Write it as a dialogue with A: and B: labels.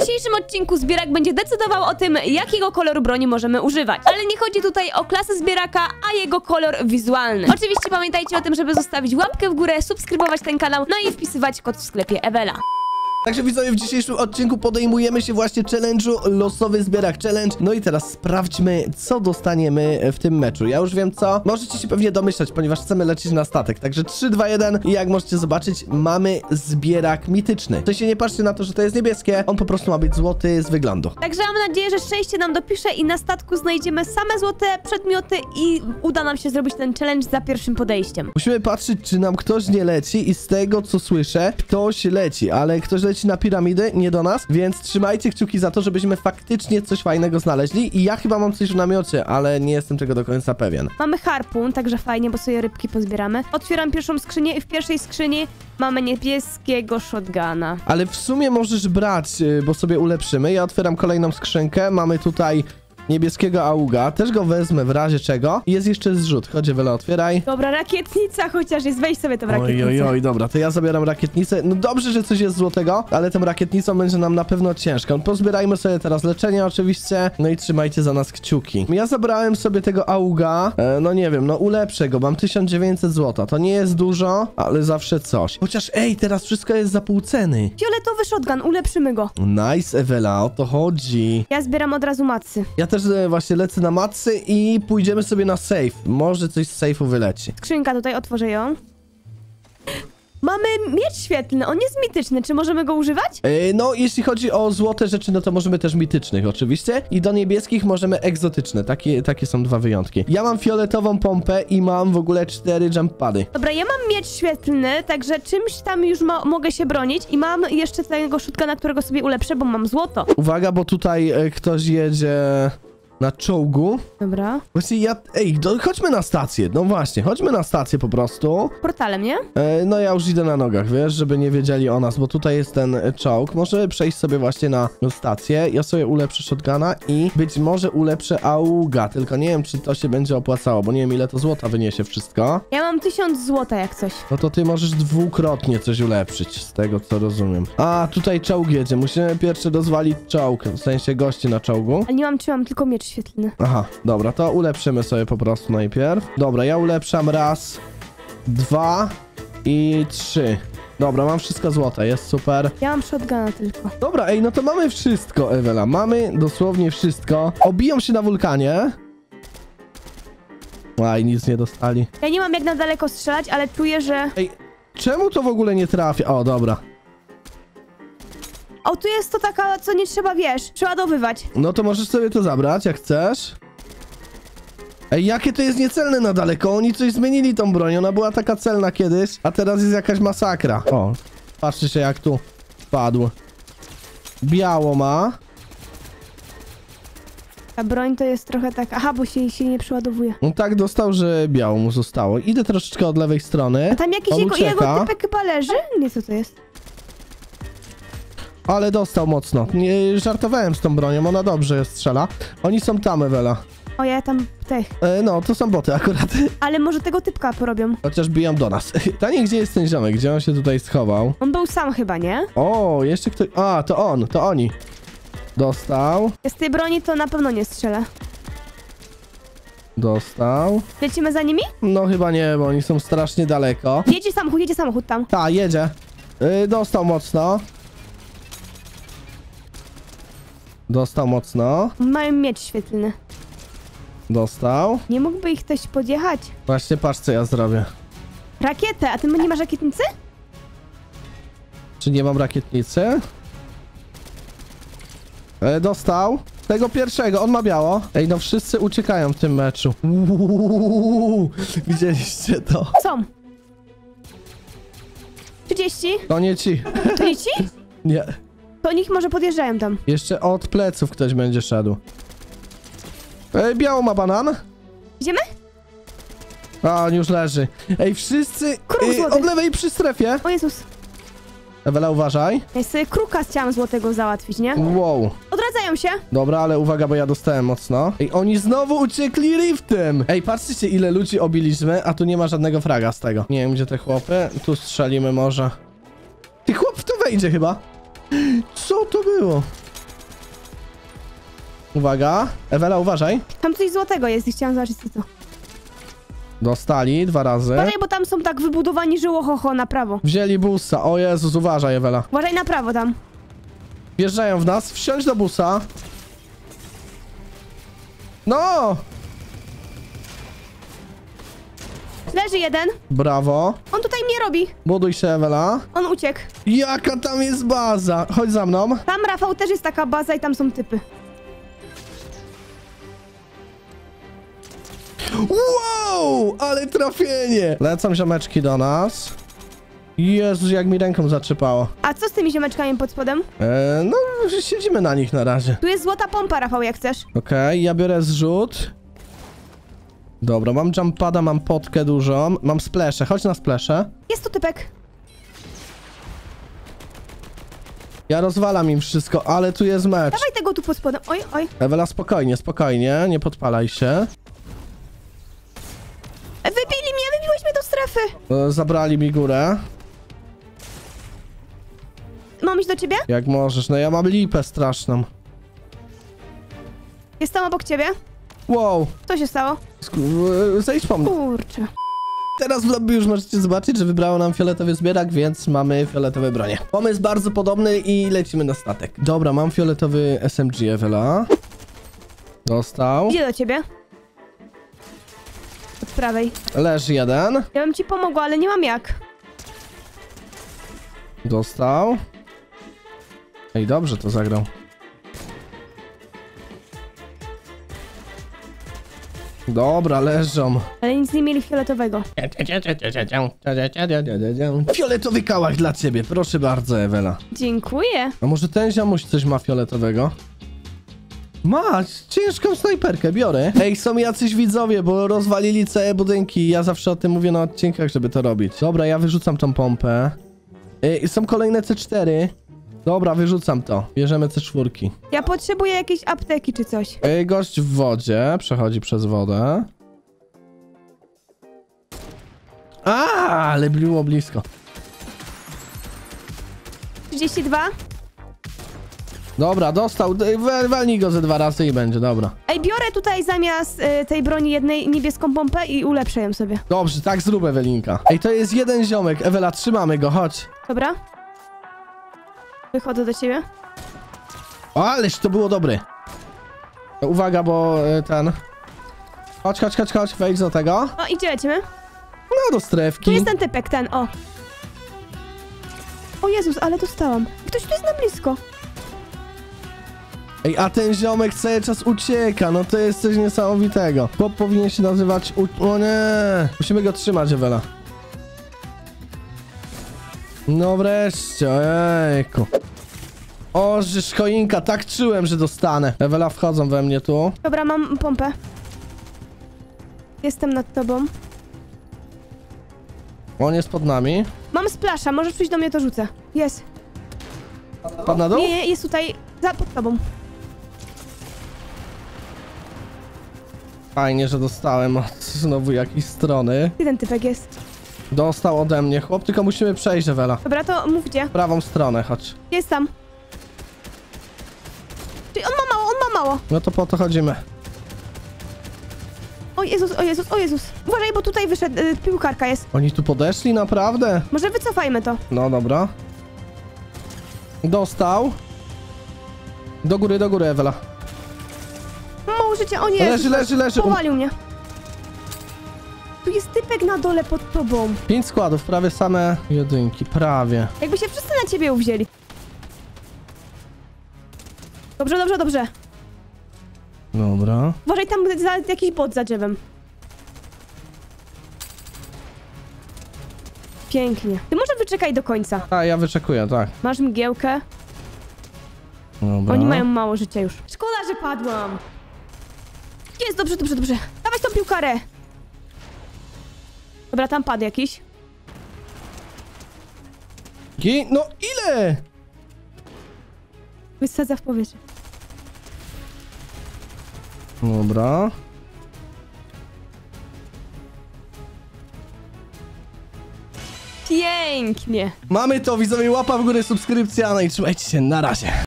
A: W dzisiejszym odcinku zbierak będzie decydował o tym, jakiego koloru broni możemy używać. Ale nie chodzi tutaj o klasę zbieraka, a jego kolor wizualny. Oczywiście pamiętajcie o tym, żeby zostawić łapkę w górę, subskrybować ten kanał, no i wpisywać kod w sklepie Ewela.
B: Także widzowie, w dzisiejszym odcinku podejmujemy się właśnie challenge'u Losowy Zbierak Challenge. No i teraz sprawdźmy, co dostaniemy w tym meczu. Ja już wiem co. Możecie się pewnie domyślać, ponieważ chcemy lecieć na statek. Także 3, 2, 1 i jak możecie zobaczyć, mamy zbierak mityczny. To się nie patrzcie na to, że to jest niebieskie. On po prostu ma być złoty z wyglądu.
A: Także mam nadzieję, że szczęście nam dopisze i na statku znajdziemy same złote przedmioty i uda nam się zrobić ten challenge za pierwszym podejściem.
B: Musimy patrzeć, czy nam ktoś nie leci i z tego, co słyszę, ktoś leci, ale ktoś leci na piramidy, nie do nas, więc trzymajcie kciuki za to, żebyśmy faktycznie coś fajnego znaleźli i ja chyba mam coś w namiocie, ale nie jestem tego do końca pewien.
A: Mamy harpun, także fajnie, bo sobie rybki pozbieramy. Otwieram pierwszą skrzynię i w pierwszej skrzyni mamy niebieskiego shotguna.
B: Ale w sumie możesz brać, bo sobie ulepszymy. Ja otwieram kolejną skrzynkę, mamy tutaj niebieskiego auga, też go wezmę w razie czego. I jest jeszcze zrzut, chodź Ewela, otwieraj.
A: Dobra, rakietnica chociaż jest, weź sobie tą rakietnicę.
B: Oj, dobra, to ja zabieram rakietnicę. No dobrze, że coś jest złotego, ale tą rakietnicą będzie nam na pewno ciężko. Pozbierajmy sobie teraz leczenie oczywiście, no i trzymajcie za nas kciuki. Ja zabrałem sobie tego auga, no nie wiem, no ulepszę go, mam 1900 zł. To nie jest dużo, ale zawsze coś. Chociaż ej, teraz wszystko jest za pół ceny.
A: Fioletowy shotgun, ulepszymy go.
B: Nice, Ewela, o to chodzi.
A: Ja zbieram od razu macy.
B: Ja też właśnie lecę na macy i pójdziemy sobie na safe. Może coś z safe'u wyleci.
A: Skrzynka tutaj, otworzę ją. Mamy miecz świetlny, on jest mityczny, czy możemy go używać?
B: No, jeśli chodzi o złote rzeczy, no to możemy też mitycznych oczywiście. I do niebieskich możemy egzotyczne. Takie są dwa wyjątki. Ja mam fioletową pompę i mam w ogóle 4 jump pady.
A: Dobra, ja mam miecz świetlny, także czymś tam już mogę się bronić. I mam jeszcze tego shotguna, którego sobie ulepszę, bo mam złoto.
B: Uwaga, bo tutaj ktoś jedzie na czołgu.
A: Dobra.
B: Właśnie ej, chodźmy na stację. No właśnie, chodźmy na stację po prostu.
A: Portalem, nie?
B: No ja już idę na nogach, wiesz, żeby nie wiedzieli o nas, bo tutaj jest ten czołg. Możemy przejść sobie właśnie na stację. Ja sobie ulepszę shotguna i być może ulepszę auga, tylko nie wiem, czy to się będzie opłacało, bo nie wiem, ile to złota wyniesie wszystko.
A: Ja mam 1000 złota jak coś.
B: No to ty możesz dwukrotnie coś ulepszyć, z tego co rozumiem. A, tutaj czołg jedzie. Musimy pierwszy rozwalić czołg, w sensie gości na czołgu.
A: Ale nie mam, czy mam tylko miecz świetlny.
B: Aha, dobra, to ulepszymy sobie po prostu najpierw. Dobra, ja ulepszam raz, 2 i 3. Dobra, mam wszystko złote, jest super.
A: Ja mam shotguna tylko.
B: Dobra, ej, no to mamy wszystko, Ewela. Mamy dosłownie wszystko. Obiją się na wulkanie. Aj, nic nie dostali.
A: Ja nie mam jak na daleko strzelać, ale czuję, że...
B: Ej, czemu to w ogóle nie trafia? O, dobra.
A: O, tu jest to taka, co nie trzeba, wiesz, przeładowywać.
B: No to możesz sobie to zabrać, jak chcesz. Ej, jakie to jest niecelne na daleko? Oni coś zmienili tą broń. Ona była taka celna kiedyś, a teraz jest jakaś masakra. O, patrzcie się jak tu padł. Biało ma.
A: Ta broń to jest trochę tak... Aha, bo się nie przeładowuje.
B: No tak dostał, że biało mu zostało. Idę troszeczkę od lewej strony.
A: A tam jakiś jego typek chyba leży? Nie, co to jest?
B: Ale dostał mocno. Nie żartowałem z tą bronią, ona dobrze strzela. Oni są tam, Ewela.
A: O, ja tam tych.
B: No, to są boty akurat.
A: Ale może tego typka porobią.
B: Chociaż biją do nas. Tanie, gdzie jest ten ziomek? Gdzie on się tutaj schował?
A: On był sam chyba, nie?
B: O, jeszcze ktoś... A, to on, to oni. Dostał.
A: Z tej broni to na pewno nie strzelę.
B: Dostał.
A: Lecimy za nimi?
B: No chyba nie, bo oni są strasznie daleko.
A: Jedzie samochód tam.
B: Ta, jedzie. Dostał mocno. Dostał mocno.
A: Mają miecz świetlny.
B: Dostał.
A: Nie mógłby ich ktoś podjechać?
B: Właśnie patrz, co ja zrobię.
A: Rakietę, a ty nie masz rakietnicy?
B: Czy nie mam rakietnicy? Dostał. Tego pierwszego, on ma biało. Ej, no wszyscy uciekają w tym meczu. Widzieliście to?
A: Są. 30.
B: To nie ci.
A: To nie ci?
B: Nie.
A: To niech może podjeżdżają tam.
B: Jeszcze od pleców ktoś będzie szedł. Biało ma banan.
A: Idziemy?
B: A, on już leży. Ej, wszyscy
A: złoty.
B: od lewej przy strefie.
A: O Jezus.
B: Ewela, uważaj.
A: Ja sobie kruka chciałam złotego załatwić, nie?
B: Wow.
A: Odradzają się.
B: Dobra, ale uwaga, bo ja dostałem mocno. Ej, oni znowu uciekli riftem. Ej, patrzcie, ile ludzi obiliśmy, a tu nie ma żadnego fraga z tego. Nie wiem, gdzie te chłopy. Tu strzelimy może. Ty chłop w to wejdzie chyba. Co to było? Uwaga. Ewela, uważaj.
A: Tam coś złotego jest i chciałam zobaczyć co to.
B: Dostali 2 razy.
A: Uważaj, bo tam są tak wybudowani, że łohoho, na prawo.
B: Wzięli busa. O Jezus, uważaj, Ewela.
A: Uważaj na prawo tam.
B: Wjeżdżają w nas. Wsiądź do busa. No!
A: Leży jeden.
B: Brawo.
A: On tutaj mnie robi.
B: Buduj się, Ewela.
A: On uciekł.
B: Jaka tam jest baza? Chodź za mną.
A: Tam, Rafał, też jest taka baza i tam są typy.
B: Wow! Ale trafienie! Lecą ziomeczki do nas. Jezus, jak mi ręką zatrzypało.
A: A co z tymi ziomeczkami pod spodem?
B: No, siedzimy na nich na razie.
A: Tu jest złota pompa, Rafał, jak chcesz.
B: Okej, ja biorę zrzut. Dobra, mam jumpada, mam potkę dużą. Mam splesze, chodź na splesze.
A: Jest tu typek.
B: Ja rozwalam im wszystko, ale tu jest mecz.
A: Dawaj tego tu pod spodem. Oj, oj.
B: Ewela, spokojnie, spokojnie, nie podpalaj się.
A: Wybiłeś mnie do strefy.
B: Zabrali mi górę.
A: Mam iść do ciebie?
B: Jak możesz, no ja mam lipę straszną.
A: Jest tam obok ciebie.
B: Wow,
A: Co się stało?
B: zejdź po mnie.
A: Kurczę.
B: Teraz w lobby już możecie zobaczyć, że wybrało nam fioletowy zbierak, więc mamy fioletowe bronie. Pomysł bardzo podobny i lecimy na statek. Dobra, mam fioletowy SMG, Ewela. Dostał.
A: Idzie do ciebie. Od prawej.
B: Leży jeden.
A: Ja bym ci pomogła, ale nie mam jak.
B: Dostał. Ej, dobrze to zagrał. Dobra, leżą.
A: Ale nic nie mieli fioletowego.
B: Fioletowy kałach dla ciebie, proszę bardzo, Ewela.
A: Dziękuję.
B: A może ten ziomuś coś ma fioletowego? Ma, ciężką snajperkę, biorę. Ej, są jacyś widzowie, bo rozwalili całe budynki. Ja zawsze o tym mówię na odcinkach, żeby to robić. Dobra, ja wyrzucam tą pompę. Są kolejne C4. Dobra, wyrzucam to. Bierzemy C4.
A: Ja potrzebuję jakiejś apteki czy coś.
B: Gość w wodzie, przechodzi przez wodę. Ale było blisko.
A: 32.
B: Dobra, dostał. Walnij go ze 2 razy i będzie, dobra.
A: Ej, biorę tutaj zamiast tej broni jednej niebieską pompę i ulepszę ją sobie.
B: Dobrze, tak zrób, Ewelinka. Ej, to jest jeden ziomek. Ewela, trzymamy go, chodź.
A: Dobra. Wychodzę do ciebie.
B: Ależ to było dobre. Uwaga, bo ten... Chodź, wejdź do tego.
A: O, i gdzie lecimy?
B: No, do strefki.
A: Tu jest ten typek, ten, o. O Jezus, ale dostałam. Ktoś tu jest na blisko.
B: Ej, a ten ziomek cały czas ucieka, no to jest coś niesamowitego. Chłop powinien się nazywać... O nie! Musimy go trzymać, Ewela. No wreszcie, ojejku. O, żeż choinka, tak czułem, że dostanę. Ewela, wchodzą we mnie tu.
A: Dobra, mam pompę. Jestem nad tobą.
B: On jest pod nami.
A: Mam splasza, możesz przyjść do mnie, to rzucę. Jest.
B: Padł na dół?
A: Nie, jest tutaj, pod tobą.
B: Fajnie, że dostałem od znowu jakiejś strony.
A: Gdzie ten typek jest?
B: Dostał ode mnie chłop, tylko musimy przejść, Ewela.
A: Dobra, to mów gdzie.
B: W prawą stronę, chodź.
A: Jest tam. Czyli on ma mało.
B: No to po to chodzimy.
A: O Jezus, o Jezus, o Jezus. Uważaj, bo tutaj wyszedł, piłkarka jest.
B: Oni tu podeszli, naprawdę?
A: Może wycofajmy to.
B: No dobra. Dostał. Do góry, Ewela.
A: Mało życia, o nie.
B: Leży.
A: Powalił mnie. Tu jest typek na dole pod tobą.
B: 5 składów, prawie same jedynki, prawie.
A: Jakby się wszyscy na ciebie uwzięli. Dobrze.
B: Dobra.
A: Uważaj, tam jakiś bot za drzewem. Pięknie. Ty może wyczekaj do końca.
B: A, ja wyczekuję, tak.
A: Masz mgiełkę.
B: Dobra.
A: Oni mają mało życia już. Szkoda, że padłam. Jest, dobrze. Dawaj tą piłkarę. Dobra, tam padł jakiś.
B: No ile?
A: Wysadza w powietrze.
B: Dobra.
A: Pięknie.
B: Mamy to, widzowie, łapa w górę, subskrypcja, no i trzymajcie się, na razie.